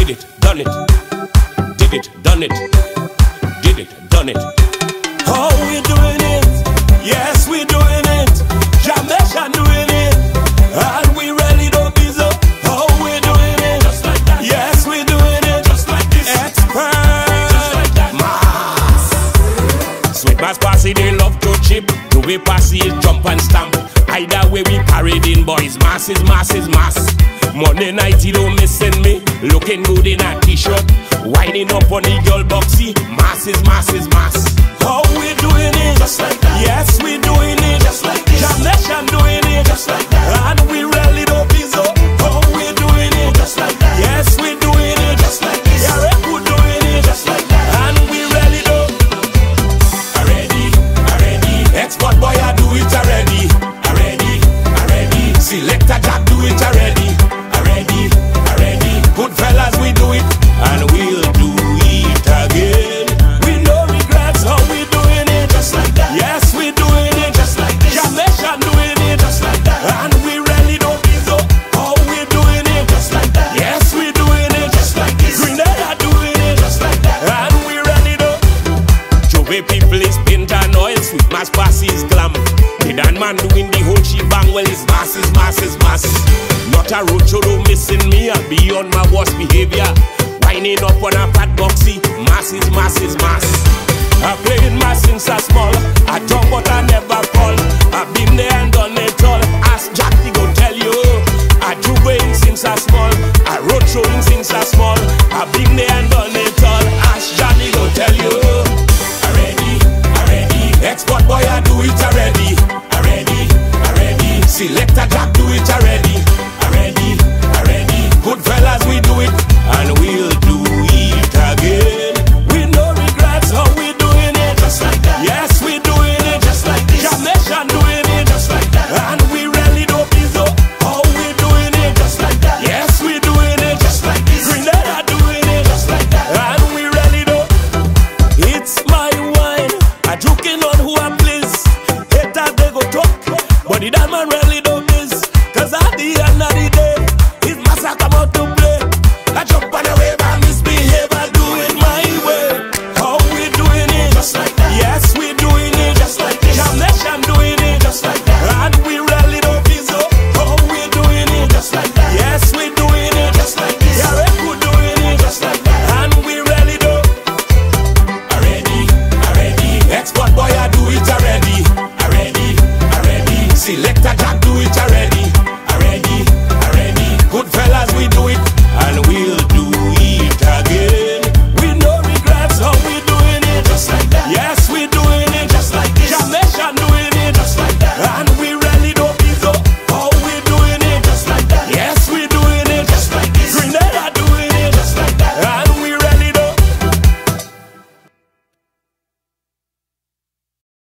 Did it, done it. Did it, done it. Did it, done it. How we doing it? Yes, we doing it. Jamaica doing it. And we really don't be so. How we doing it? Just like that. Yes, we doing it. Just like this. Expert. Just like that. Mass. Sweet mass passy, they love to chip. Do we passy is jump and stamp. Either way we parading boys. Mass is mass is mass. Monday night you don't missing me. Looking good in a t-shirt. Winding up on the girl boxy. Mass is mass is mass. How we doing it? Just like that. Yes, we doing it. Just like this. Jamaica doing it. Just like that. And we really don't be so. How we doing it? Just like that. Yes, we doing it. Just like this. Yareku doing it. Just like that. And we really don't. Already. Export boy, I do it already. Already. Selector Jack do it already. Already. Good fellas, we do it. And we'll do it again. We no regrets. How we doing it? Just like that. Yes, we doing it. Just like this. Jamaica doing it. Just like that. And we really don't be so. How we doing it? Just like that. Yes, we doing it. Just like this. Grenada doing it. Just like that. And we really don't. Joey people is paint and oil. Sweet mass passy is glam. The Dan man doing the whole shebang. Well, it's mass is mass is mass. Not a roadshow don't missing me. I'll be on my worst behavior. Winding up on a fat boxy. Mass is mass is mass. I played mass since I small. I talk but I never fall. I've been there and done it all. Ask Jack, he go tell you. I juveing since I small. I road showing since I small. I've been there and done it all. Ask Johnny, go tell you. Already. Export boy, I do it already. Already. Selector